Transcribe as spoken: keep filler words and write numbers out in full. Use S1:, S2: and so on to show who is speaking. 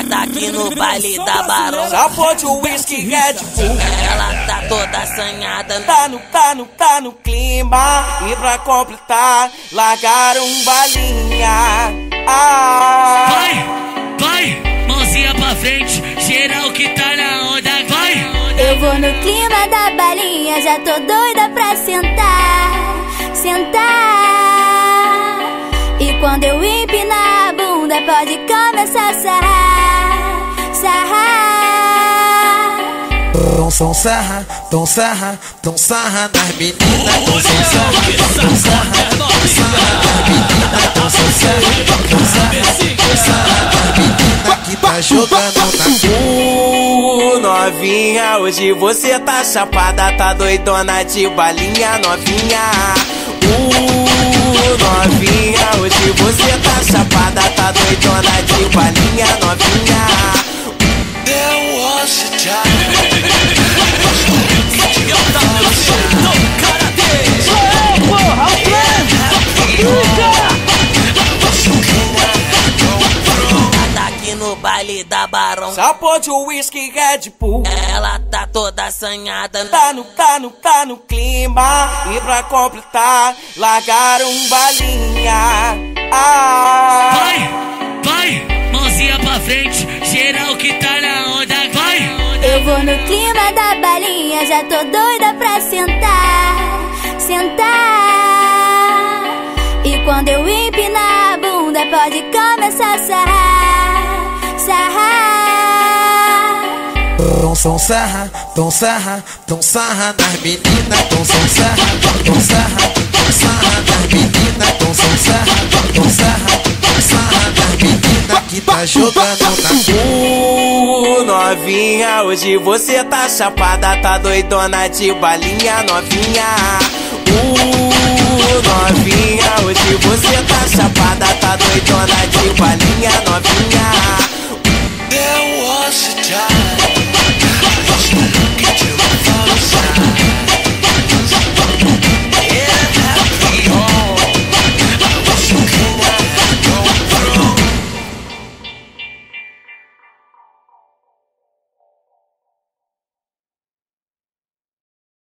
S1: Ela tá aqui no baile da Barão.
S2: Sapote, whisky, Red Bull.
S1: Ela tá toda assanhada.
S2: Tá no, tá no, tá no clima. E pra completar, largaram balinha. Ah.
S3: Vai, vai, mãozinha pra frente, geral que tá na onda, vai.
S4: Eu vou no clima da balinha, já tô doida pra sentar, sentar. E quando eu empinar a bunda, pode começar a sarrar, sarrar.
S5: Tom som sarra, tom sarra, tom sarra nas meninas. Tom som sarra, tom sarra, tom sarra nas meninas. Tom som sarra, tom sarra, tom sarra nas meninas que tá jogando na
S2: Uh, novinha, hoje você tá chapada, tá doidona de balinha, novinha. Uh, novinha, hoje você tá chapada, tá doidona de balinha, novinha.
S5: There was a time.
S1: Tá aqui no baile da Barão.
S2: Sapote, whisky, Red Bull.
S1: Ela tá toda assanhada.
S2: Tá no, tá no, tá no clima. E pra completar, largaram balinha. Ah.
S3: Vai, vai, mãozinha pra frente, geral que tá na onda, vai.
S4: Eu vou no clima da balinha, já tô doida pra sentar, sentar. E quando eu empinar a bunda, pode começar a sarrar, sarrar.
S5: Tom som sarra, tom sarra, tom sarra nas meninas. Tom som sarra, tom sarra, tom sarra nas meninas. Tom som sarra, tom sarra, tom sarra nas meninas que tá jogando na
S2: Uh, novinha, hoje você tá chapada, tá doidona de balinha, novinha. Uh, novinha, hoje você tá chapada, tá doidona de balinha, novinha.